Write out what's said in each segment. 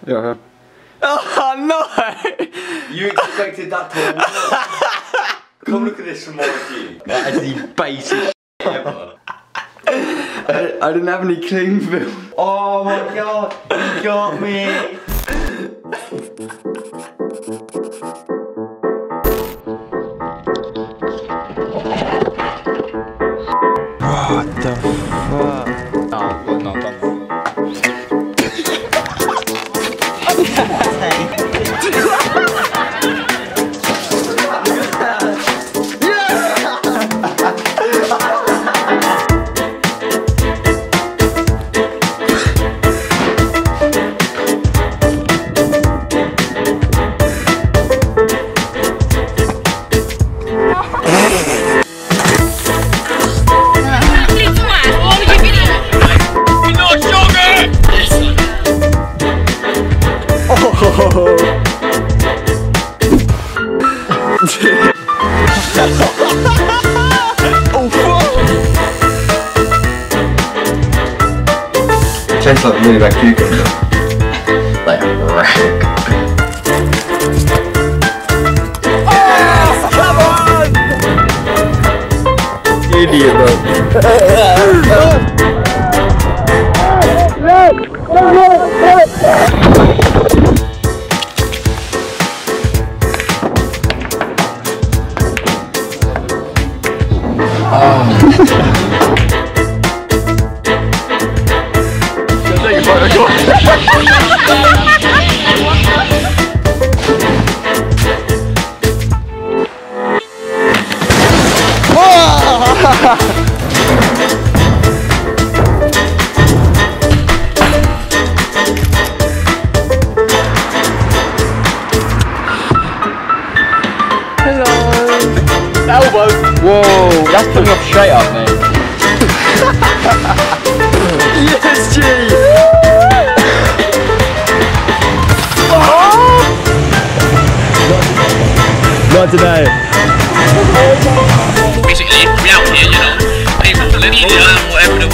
Yeah. Oh no! You expected that to come look at this from my view. That is the basic shit ever. I didn't have any cling film. Oh my god, you got me! What the fuck? No, well, not done that. Tastes like really bad cucumber. Like a wreck. Oh, come on! Idiot, bro. Hello. Elbow. Whoa, that's putting up straight up, mate. Yes, G. Not today. Basically, we out here, you know. People living, whatever.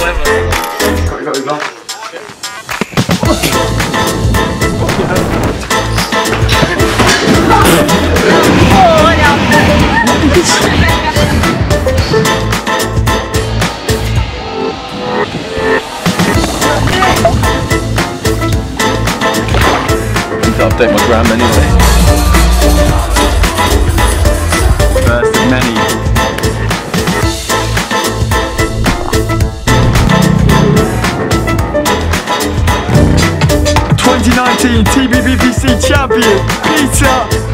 I'll update my gram anyway. First of many. 2019 TBBPC champion, Peter